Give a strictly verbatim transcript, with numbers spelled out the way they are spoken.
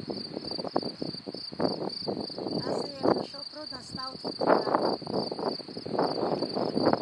Аз е дошъл про да става от фотография.